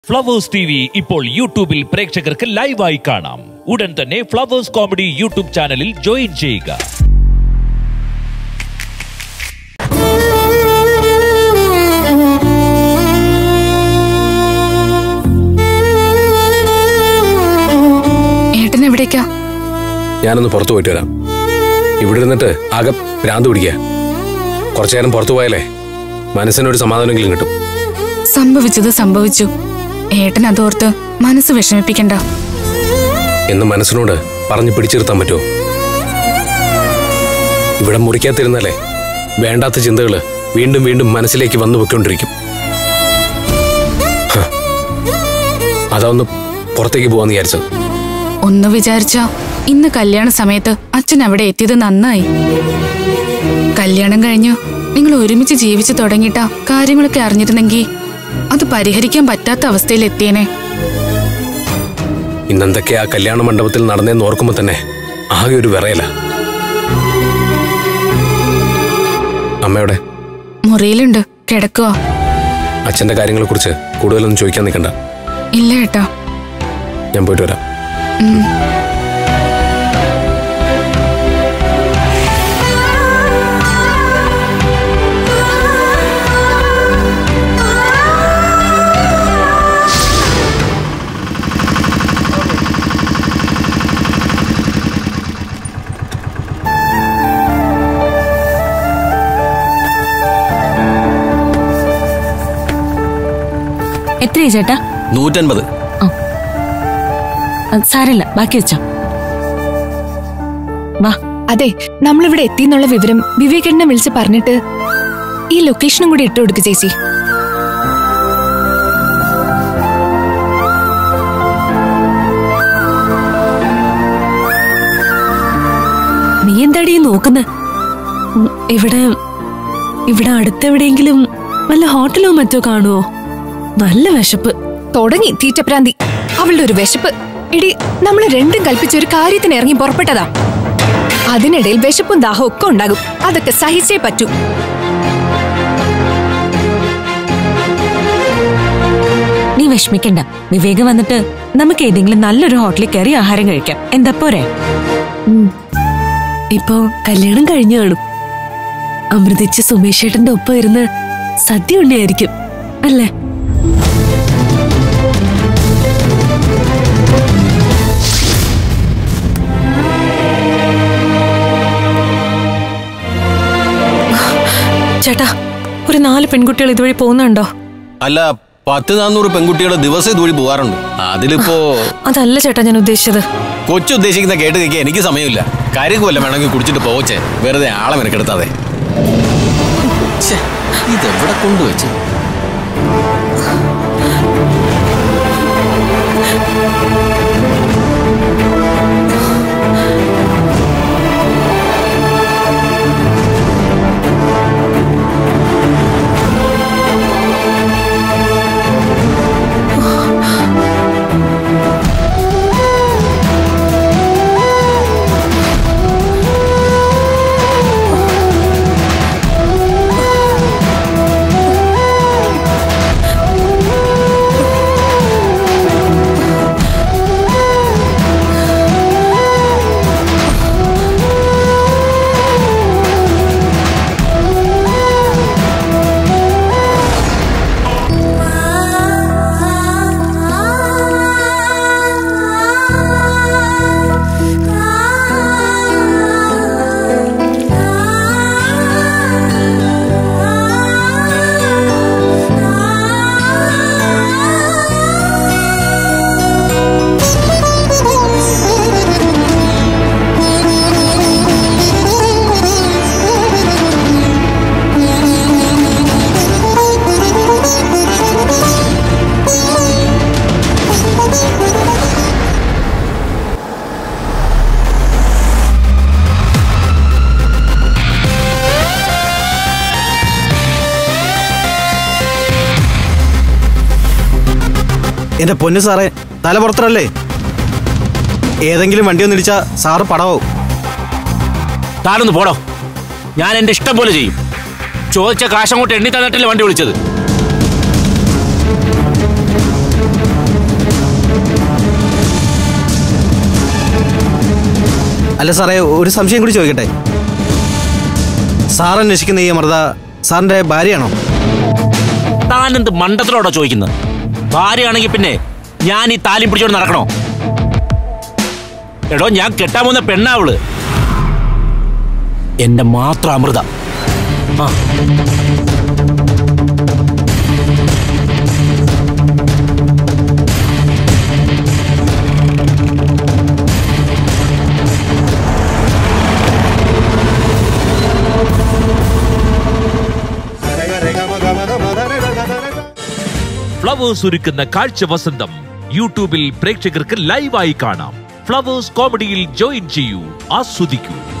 Flowers TV ഇപ്പോൾ യൂട്യൂബിൽ പ്രേക്ഷകർക്ക് ലൈവായി കാണാം. ഉടൻ തന്നെ ഫ്ലവേഴ്സ് കോമഡി യൂട്യൂബ് ചാനലിൽ ജോയിൻ ചെയ്യുക. ഏട്ടൻ എവിടേക്കാ? ഞാനൊന്ന് പുറത്തു പോയിട്ട് വരാം. ഇവിടെ ഇരുന്നിട്ട് ആകെ ഭ്രാന്ത് പിടിക്കുക. കുറച്ചു നേരം പുറത്തു പോയാലേ മനസ്സിനൊരു സമാധാനമെങ്കിലും കിട്ടും. സംഭവിച്ചത് സംഭവിച്ചു. ഏട്ടൻ അതോർത്ത് മനസ്സ് വിഷമിപ്പിക്കണ്ട. എന്ന് മനസ്സിനോട് പറഞ്ഞു പിടിച്ചിരുത്താൻ പറ്റുമോ? ഇവിടെ മുറിക്കാത്തിരുന്നാലേ വേണ്ടാത്ത ചിന്തകള് വീണ്ടും വീണ്ടും മനസ്സിലേക്ക് വന്നു വെക്കൊണ്ടിരിക്കും. അതൊന്ന് പുറത്തേക്ക് പോവാന്ന് വിചാരിച്ചത്. ഒന്ന് വിചാരിച്ചാ ഇന്ന് കല്യാണ സമയത്ത് അച്ഛൻ അവിടെ എത്തിയത് നന്നായി. കല്യാണം കഴിഞ്ഞു നിങ്ങൾ ഒരുമിച്ച് ജീവിച്ചു തുടങ്ങിയിട്ടാ കാര്യങ്ങളൊക്കെ അറിഞ്ഞിരുന്നെങ്കിൽ അത് പരിഹരിക്കാൻ പറ്റാത്ത അവസ്ഥയിൽ എത്തിയേനെ. ഇന്നെന്തൊക്കെ ആ കല്യാണ മണ്ഡപത്തിൽ നടന്നേന്ന് ഓർക്കുമ്പോ തന്നെ ആകെ ഒരു വിറയല. അമ്മയുടെ മുറിയിലുണ്ട്, കിടക്കുക. അച്ഛന്റെ കാര്യങ്ങളെ കുറിച്ച് കൂടുതലൊന്നും ചോദിക്കാൻ നിൽക്കണ്ട. ഇല്ല ഏട്ടാ, ഞാൻ പോയിട്ട് വരാം. എത്രയാ ചേട്ടാ? 150. സാരല്ല, ബാക്കി വെച്ചോ. വാ. അതെ, നമ്മളിവിടെ എത്തിന്നുള്ള വിവരം വിവേകേട്ടനെ വിളിച്ച് പറഞ്ഞിട്ട് ഈ ലൊക്കേഷനും കൂടി ഇട്ടു കൊടുക്ക് ചേച്ചി. നീ എന്താടി നോക്കുന്നെ? ഇവിടെ ഇവിടെ അടുത്തെവിടെയെങ്കിലും വല്ല ഹോട്ടലോ മറ്റോ കാണുവോ? നല്ല വിശപ്പ്. തുടങ്ങി തീറ്റപ്രാന്തി. അവളുടെ ഒരു വിശപ്പ്. എടി, നമ്മള് രണ്ടും കൽപ്പിച്ച ഒരു കാര്യത്തിന് ഇറങ്ങി പുറപ്പെട്ടതാ. അതിനിടയിൽ വിശപ്പും ദാഹവും ഒക്കെ ഉണ്ടാകും. അതൊക്കെ സഹിച്ചേ പറ്റൂ. നീ വിഷമിക്കണ്ട. വിവേക് വന്നിട്ട് നമുക്ക് ഏതെങ്കിലും നല്ലൊരു ഹോട്ടലിൽ കയറി ആഹാരം കഴിക്കാം. എന്താ പോരെ? ഇപ്പോ കല്യാണം കഴിഞ്ഞു കാണും. അമൃതിച്ച് സുമേഷ് ഏട്ടന്റെ ഒപ്പം ഇരുന്ന് സദ്യ ഉണ്ടായിരിക്കും അല്ലേ? ചേട്ടാ, ഒരു 4 പെൺകുട്ടികൾ ഇതുവഴി പോകുന്നുണ്ടോ? അല്ല, 10-400 പെൺകുട്ടികൾ ദിവസം ഇതുവഴി പോകാറുണ്ട്. അതിലിപ്പോ അതല്ല ചേട്ടാ ഞാൻ ഉദ്ദേശിച്ചത്. കൊച്ചുദ്ദേശിക്കുന്ന കേട്ട് കേൾക്കാൻ എനിക്ക് സമയമില്ല. കാര്യം കൊല്ലം വേണമെങ്കിൽ കുടിച്ചിട്ട് പോവച്ചേ, വെറുതെ ആളെ മെനക്കെടുത്താതെ. ഇതെവിടെ കൊണ്ടുവച്ച്? എന്റെ പൊന്നു സാറേ, തല പുറത്തല്ലേ? ഏതെങ്കിലും വണ്ടി ഒന്ന് ഇടിച്ചാ സാറ് പടവും. താനൊന്ന് പോടോ. ഞാൻ എന്റെ ഇഷ്ടം പോലെ ചെയ്യും. ചോദിച്ച കാശ് അങ്ങോട്ട് എണ്ണി തന്നിട്ടല്ലേ വണ്ടി വിളിച്ചത്. അല്ല സാറേ, ഒരു സംശയം കൂടി ചോദിക്കട്ടെ. സാർ അന്വേഷിക്കുന്ന ഈ അമൃത സാറിന്റെ ഭാര്യയാണോ? താനെന്ത് മണ്ടത്തിലോടോ ചോദിക്കുന്നത്? ഭാര്യയാണെങ്കിൽ പിന്നെ ഞാൻ ഈ താലി പിടിച്ചോണ്ട് നടക്കണോ? എടോ, ഞാൻ കെട്ടാൻ പോകുന്ന പെണ്ണാവള്, എന്റെ മാത്രം അമൃത. ഫ്ലവേഴ്സ് ഒരുക്കുന്ന കാഴ്ച വസന്തം യൂട്യൂബിൽ പ്രേക്ഷകർക്ക് ലൈവായി കാണാം. ഫ്ലവേഴ്സ് കോമഡിയിൽ ജോയിൻ ചെയ്യൂ, ആസ്വദിക്കൂ.